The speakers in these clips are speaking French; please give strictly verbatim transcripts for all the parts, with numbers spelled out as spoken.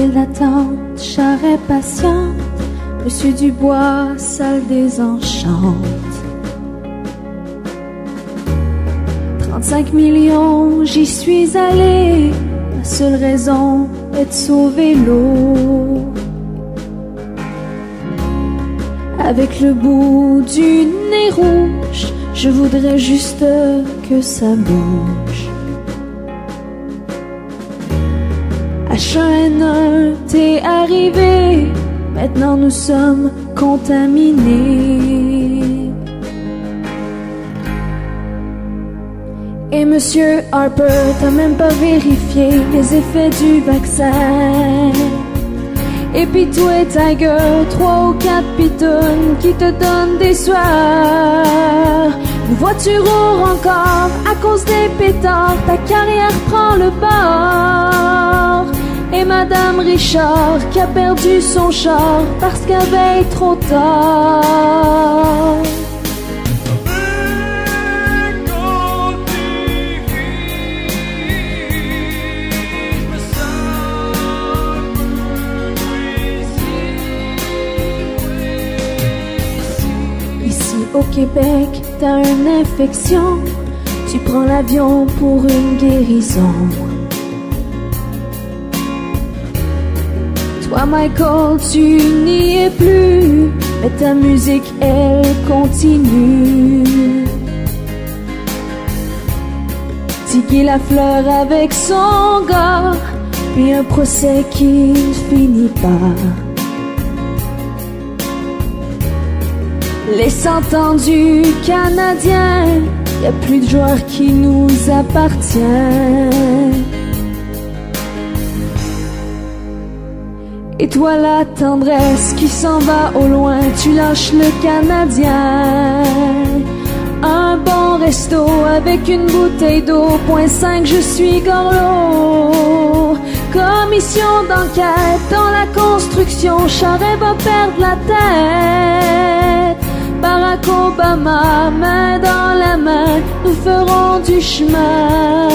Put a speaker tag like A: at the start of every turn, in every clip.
A: file d'attente, charrette patiente, Monsieur Dubois, salle désenchante. Trente-cinq millions, j'y suis allé, la seule raison est de sauver l'eau. Avec le bout du nez rouge, je voudrais juste que ça bouge. H un N un, t'es arrivé, maintenant nous sommes contaminés. Et Monsieur Harper, t'as même pas vérifié les effets du vaccin. Et pis toi, Tiger, trois ou quatre pitounes qui te donnent des soirs. Une voiture encore à cause des pétards, ta carrière prend le bord. Et Madame Richard qui a perdu son char parce qu'elle veille trop tard. Au Québec, t'as une infection, tu prends l'avion pour une guérison. Toi, Michael, tu n'y es plus, mais ta musique, elle continue. Tiggy Lafleur avec son gars, puis un procès qui ne finit pas. Les cent ans du Canadien, y a plus de joueurs qui nous appartiennent. Et toi la tendresse qui s'en va au loin, tu lâches le Canadien. Un bon resto avec une bouteille d'eau, point cinq, je suis Gorlo. Commission d'enquête dans la construction, Charest va perdre la tête. Barack Obama, main dans la main, nous ferons du chemin.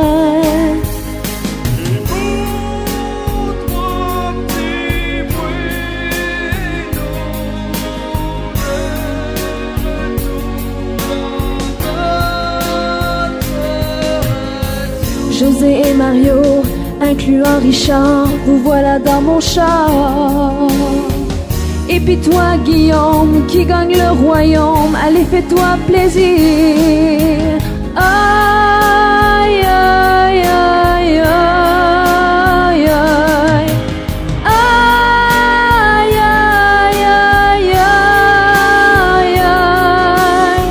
A: José et Mario, incluant Richard, vous voilà dans mon char. Et puis toi, Guillaume, qui gagne le royaume, allez, fais-toi plaisir. Aïe, aïe, aïe, aïe, aïe. Aïe, aïe, aïe, aïe, aïe.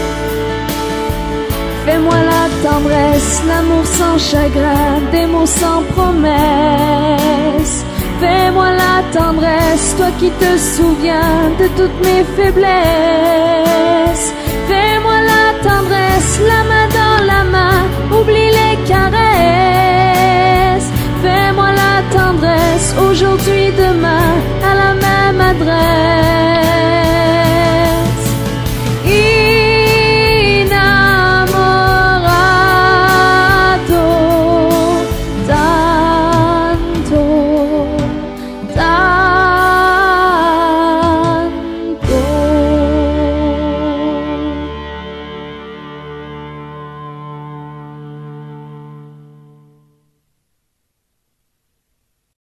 A: Fais-moi la tendresse, l'amour sans chagrin, des mots sans promesse. Fais-moi la tendresse, toi qui te souviens de toutes mes faiblesses.